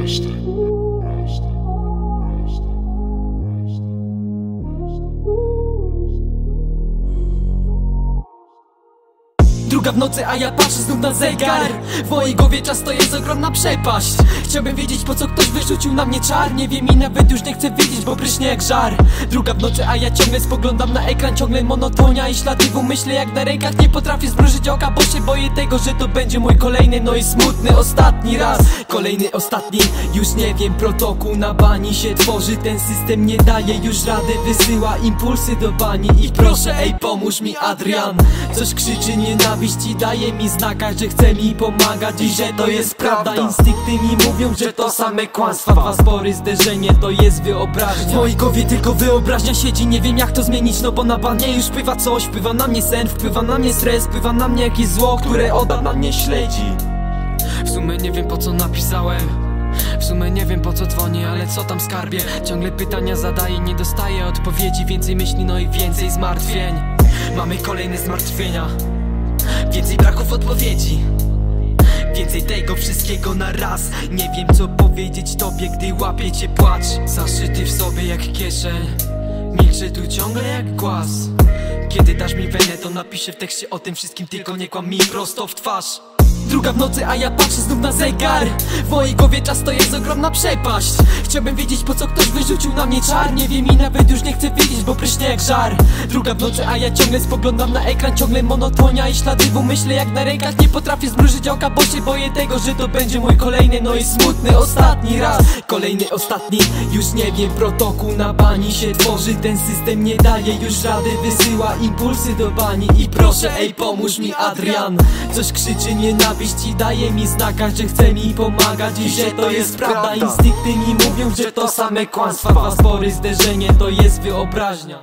Druga w nocy, a ja patrzę znów na zegar. W mojej głowie czas to jest ogromna przepaść. Chciałbym wiedzieć, po co ktoś wyrzucił na mnie czar. Nie wiem i nawet już nie chcę wiedzieć, bo pryśnie jak żar. Druga w nocy, a ja ciągle spoglądam na ekran. Ciągle monotonia i ślady w umyśle jak na rękach. Nie potrafię zmrużyć oka, bo się boję tego, że to będzie mój kolejny, no i smutny ostatni raz. Kolejny, ostatni, już nie wiem. Protokół na bani się tworzy. Ten system nie daje już rady. Wysyła impulsy do bani. I proszę, ej, pomóż mi, Adrian. Coś krzyczy nienawiść i daje mi znaka, że chce mi pomagać i że to jest prawda. Instynkty mi mówią, że to same kłamstwa. Dwa spory, zderzenie to jest wyobraźnia. W mojej głowie tylko wyobraźnia siedzi. Nie wiem jak to zmienić, no bo na banie już wpływa coś. Wpływa na mnie sen, wpływa na mnie stres. Wpływa na mnie jakieś zło, które od dawna mnie śledzi. W sumie nie wiem po co napisałem. W sumie nie wiem po co dzwonię, ale co tam skarbie. Ciągle pytania zadaję, nie dostaję odpowiedzi. Więcej myśli, no i więcej zmartwień. Mamy kolejne zmartwienia. Więcej braków odpowiedzi. Więcej tego wszystkiego na raz. Nie wiem co powiedzieć tobie, gdy łapie cię płacz. Zaszyty w sobie jak kieszeń. Milczę tu ciągle jak głaz. Kiedy dasz mi wenę, to napiszę w tekście o tym wszystkim. Tylko nie kłam mi prosto w twarz. Druga w nocy, a ja patrzę znów na zegar. W mojej głowie czas to jest ogromna przepaść. Chciałbym wiedzieć, po co ktoś wyrzucił na mnie czar. Nie wiem i nawet już nie chcę wiedzieć, bo pryśnie jak żar. Druga w nocy, a ja ciągle spoglądam na ekran. Ciągle monotonia i ślady w umyśle jak na rękach. Nie potrafię zmrużyć oka, bo się boję tego, że to będzie mój kolejny, no i smutny ostatni raz. Kolejny, ostatni, już nie wiem. Protokół na bani się tworzy. Ten system nie daje już rady. Wysyła impulsy do bani. I proszę, ej, pomóż mi, Adrian. Coś krzyczy nienawiść i daje mi znaka, że chce mi pomagać i że to jest prawda. Instynkty mi mówią, że to same kłamstwa. Dwa spory, zderzenie to jest wyobraźnia.